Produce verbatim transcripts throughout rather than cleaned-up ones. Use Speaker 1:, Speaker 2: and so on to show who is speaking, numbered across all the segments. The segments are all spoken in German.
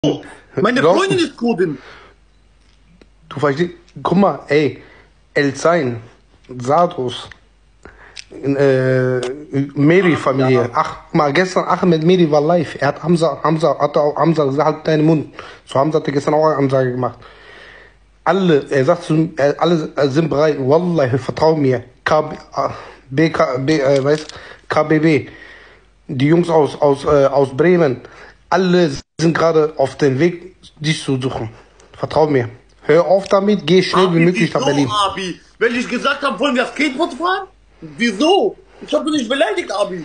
Speaker 1: Meine
Speaker 2: Glaub-
Speaker 1: Freundin ist Kurdin.
Speaker 2: Du verstehst, guck mal, ey, El-Zain, Sadros, äh, Meri-Familie. Ach, guck mal, gestern Ahmed Meri war live. Er hat Hamza, Hamza, hat auch Hamza gesagt, halt deinen Mund. So Hamza hat er gestern auch eine Ansage gemacht. Alle, er sagt zu, äh, alle sind bereit. Wallahi, vertrau mir. K B, B, K, B, äh, weißt, K B B. Die Jungs aus, aus, äh, aus Bremen. Alle sind gerade auf dem Weg, dich zu suchen. Vertrau mir. Hör auf damit, geh schnell wie
Speaker 1: Abi,
Speaker 2: möglich nach
Speaker 1: wieso,
Speaker 2: Berlin.
Speaker 1: Abi? Wenn ich gesagt habe, wollen wir Skateboard fahren? Wieso? Ich habe dich nicht beleidigt, Abi.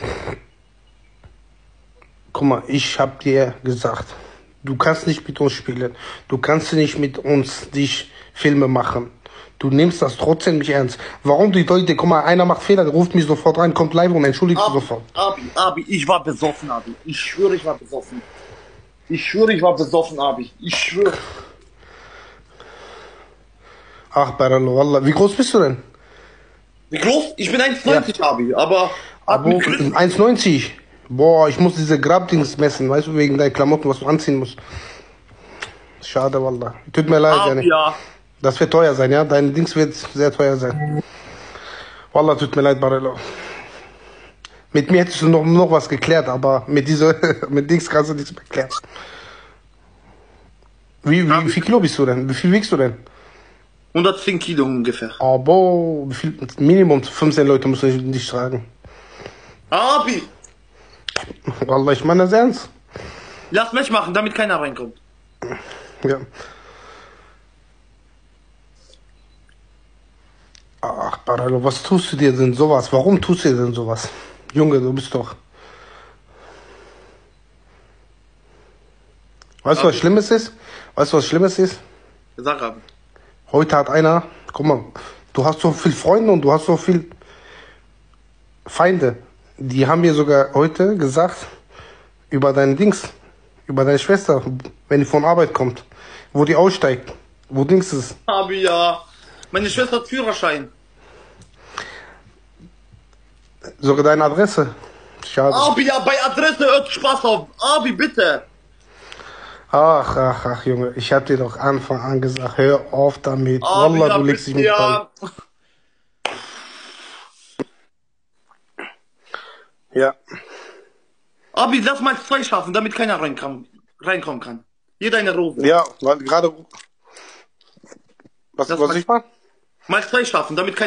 Speaker 2: Guck mal, ich hab dir gesagt, du kannst nicht mit uns spielen. Du kannst nicht mit uns dich Filme machen. Du nimmst das trotzdem nicht ernst. Warum die Leute, guck mal, einer macht Fehler, der ruft mich sofort rein, kommt live und entschuldigt sich
Speaker 1: Abi,
Speaker 2: sofort.
Speaker 1: Abi, Abi, ich war besoffen, Abi. Ich schwöre, ich war besoffen. Ich schwöre, ich war besoffen, Abi. Ich schwöre.
Speaker 2: Ach, Baralo, Wallah. Wie groß bist du denn?
Speaker 1: Wie groß? Ich bin eins neunzig, Abi, aber...
Speaker 2: Abo,
Speaker 1: mit Griff-
Speaker 2: eins neunzig. Boah, ich muss diese Grabdings messen, weißt du, wegen deinen Klamotten, was du anziehen musst. Schade, Wallah. Tut mir leid,
Speaker 1: Abi,
Speaker 2: Jani.
Speaker 1: ja.
Speaker 2: Das wird teuer sein, ja? Dein Dings wird sehr teuer sein. Wallah, tut mir leid, Barelo. Mit mir hättest du noch, noch was geklärt, aber mit dieser, mit Dings kannst du nichts mehr klären. Wie, wie, wie viel Kilo bist du denn? Wie viel wiegst du denn?
Speaker 1: hundertzehn Kilo ungefähr.
Speaker 2: Aber wie viel, Minimum fünfzehn Leute müssen dich tragen.
Speaker 1: Abi,
Speaker 2: Wallah, ich meine das ernst.
Speaker 1: lass mich machen, damit keiner reinkommt.
Speaker 2: Ja. Ach, Baralo, was tust du dir denn sowas? Warum tust du dir denn sowas? Junge, du bist doch. Weißt du, was Schlimmes ist? Weißt du, was Schlimmes ist?
Speaker 1: Sag, Abi.
Speaker 2: Heute hat einer, guck mal, du hast so viel Freunde und du hast so viel Feinde. Die haben mir sogar heute gesagt, über dein Dings, über deine Schwester, wenn die von Arbeit kommt, wo die aussteigt, wo Dings ist.
Speaker 1: Abi, ja. Meine Schwester hat Führerschein.
Speaker 2: Sogar deine Adresse. Schade.
Speaker 1: Abi, ja, bei Adresse hört Spaß auf. Abi, bitte.
Speaker 2: Ach, ach, ach, Junge, ich hab dir doch Anfang an gesagt, hör auf damit.
Speaker 1: Abi,
Speaker 2: Wallah,
Speaker 1: ja,
Speaker 2: du legst dich
Speaker 1: bitte,
Speaker 2: mit
Speaker 1: ja.
Speaker 2: voll. Ja.
Speaker 1: Abi, lass mal zwei schaffen, damit keiner reinkommen, reinkommen kann. Jeder eine Rose.
Speaker 2: Ja, weil gerade. Was,
Speaker 1: Das
Speaker 2: was
Speaker 1: war-
Speaker 2: ich mal?
Speaker 1: Mal zwei schaffen, damit keiner